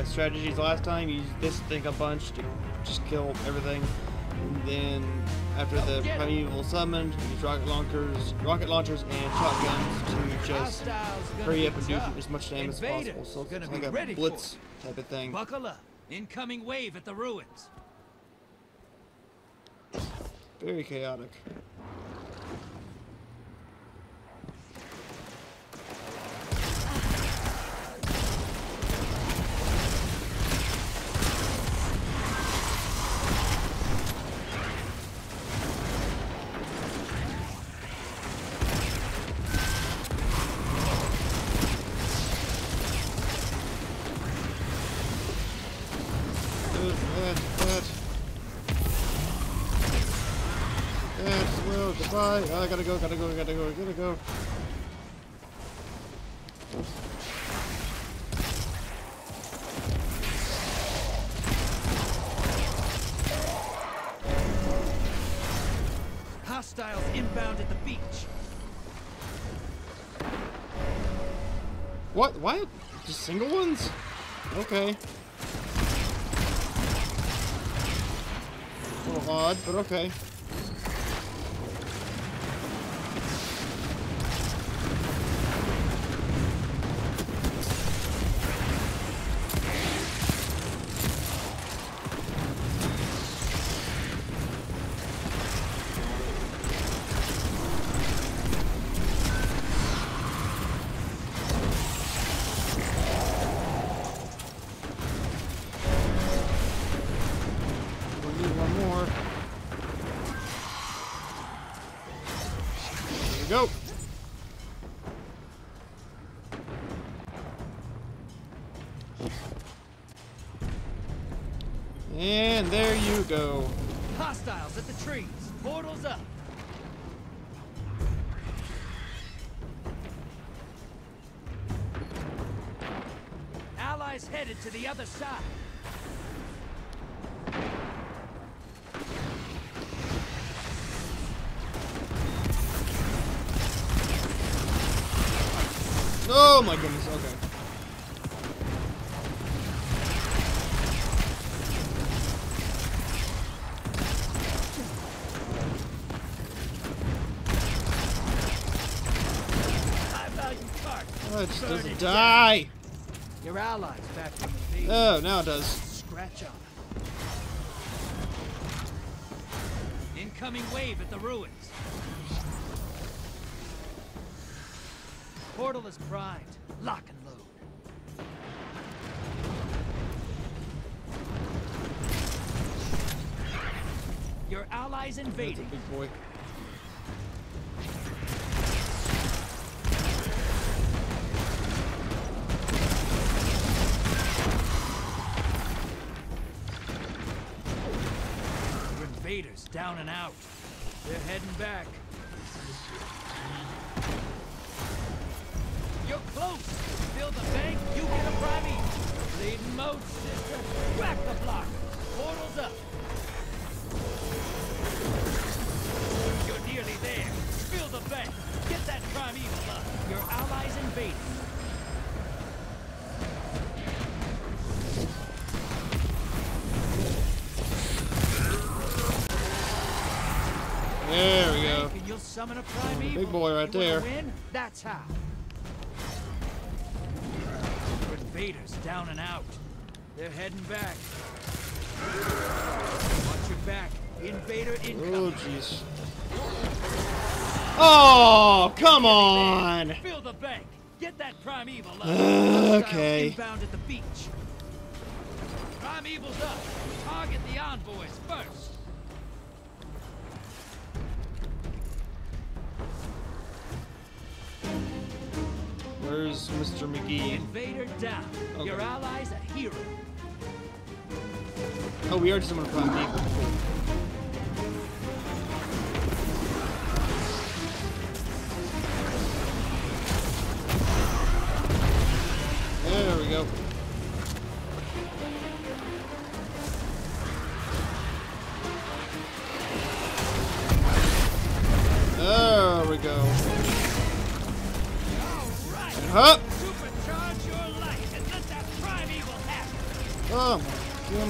strategies last time. Use this thing a bunch to just kill everything. And then after the primeval summoned, use rocket launchers and shotguns to just hurry up and do as much damage as possible. So it's like a blitz type of thing. Buckle up. Incoming wave at the ruins. Very chaotic. Well, goodbye. Oh, I gotta go. Hostiles inbound at the beach. What? Why? Just single ones? Okay. A little odd, but okay. Go. And there you go. Hostiles at the trees. Portals up. Allies headed to the other side. Oh my goodness, okay. Oh, it just doesn't die! Your allies back from the field. Oh, now it does. Scratch on. Incoming wave at the ruins. Portal is primed. Lock and load. Your allies invading. That's a big boy. Your invaders down and out. They're heading back. You're close. Fill the bank, you get a primeval. Bleeding mode, sister. Crack the block. Portal's up. You're nearly there. Fill the bank. Get that primeval up. Your allies invading. There we go. You'll summon a primeval. Big boy right there. Win? That's how. Invaders down and out. They're heading back. Watch your back. Invader incoming. Oh, jeez. Oh, come on! Fill the bank. Get that primeval up. Okay. Inbound at the beach. Primeval's up. Target the envoys first. Where's Mr. McGee? Invader down. Okay. Your ally's a hero. Oh, we already summoned a prime people. There we go. There we go. All right. Hup! Supercharge your light and let that primeval happen.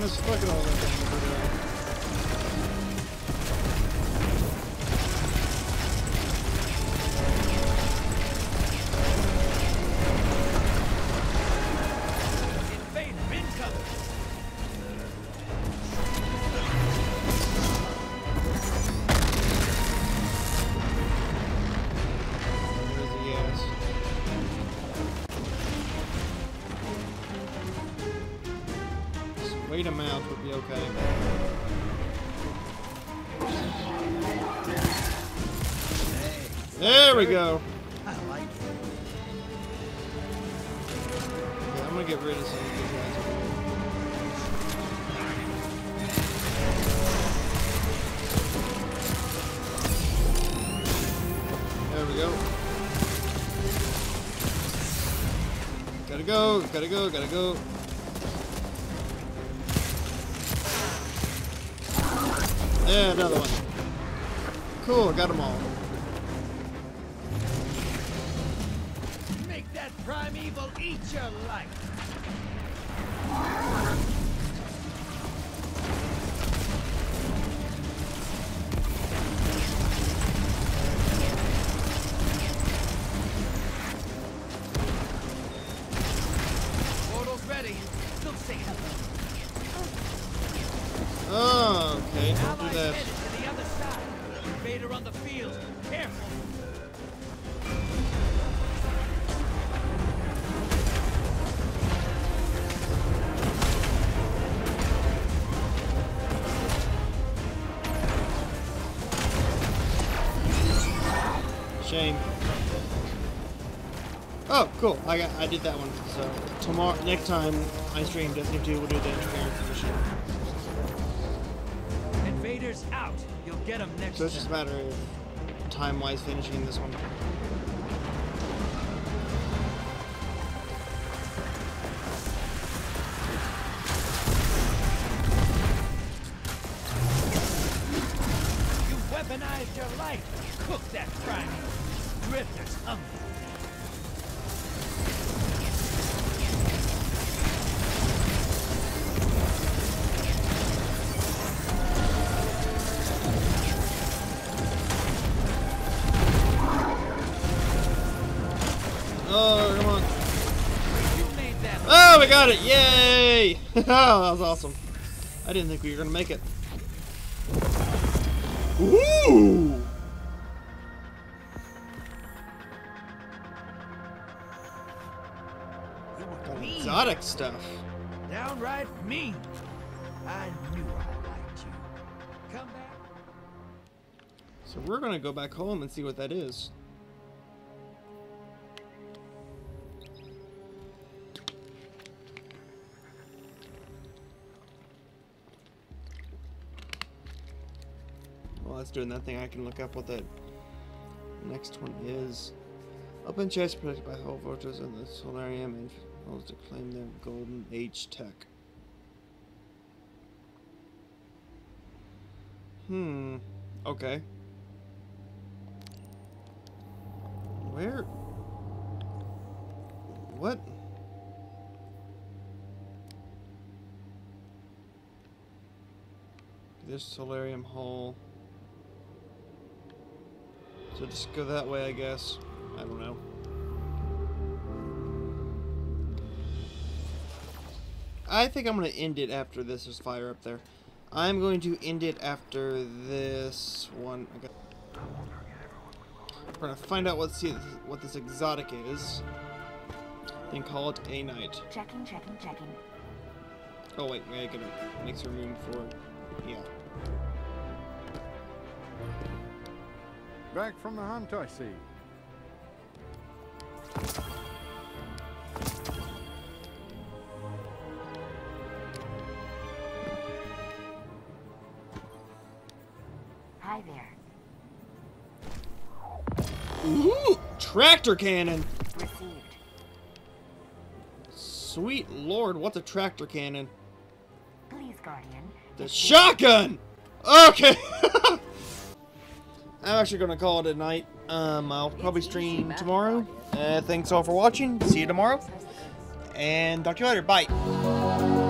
goodness, look at all that damage we're doing. Invader incoming. Where's the ass? Just wait him out would be okay. There we go. I like it. Yeah, I'm gonna get rid of some of these guys over here. There we go. Gotta go, gotta go, gotta go. Yeah, another one. Cool, got them all. Make that primeval eat your life. Portal's ready. Still say hello. Oh, okay, don't do Allies that. headed to the other side. Invader on the field. Careful. Shame. Oh, cool. I did that one. So tomorrow, next time I stream Destiny 2, we'll do the interference mission. Invaders out. You'll get them next So it's just a time. matter of time-wise finishing this one. You weaponized your life. Cook that crime. Drifter's hungry. Oh, come on. You made that. Oh, we got it! Yay! Oh, that was awesome. I didn't think we were gonna make it. Ooh! You were Got mean. exotic stuff. Downright mean. I knew I liked you. Come back. So we're gonna go back home and see what that is. While that's doing that thing, I can look up what that next one is. Open chest protected by whole voters in the solarium and holds to claim their golden age tech. Okay. Where? What? This solarium hall. So just go that way, I guess. I don't know. I think I'm going to end it after this. There's fire up there. I'm going to end it after this one. We're going to find out what this exotic is. Then call it a night. Checking. Oh wait, I gotta make some room for it. Yeah. Back from the hunt, I see. Hi there. Ooh! Tractor cannon! Received. Sweet lord, what's a tractor cannon? Please, Guardian. The shotgun! Okay! I'm actually gonna call it a night. I'll probably stream tomorrow. Thanks all for watching. See you tomorrow. And talk to you later. Bye.